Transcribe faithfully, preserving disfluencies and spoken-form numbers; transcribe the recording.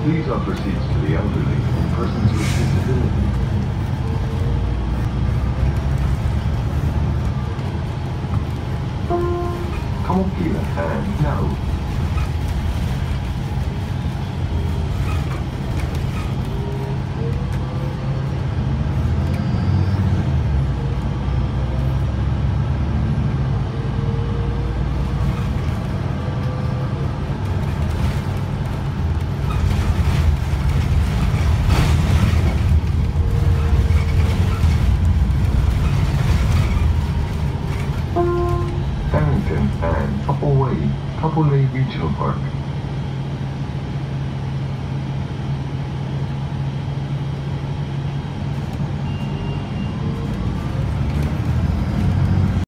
Please offer seats to the elderly and persons with disabilities. Como quiera, and now. Farrington and Upper Way, Upper Way Regional Park.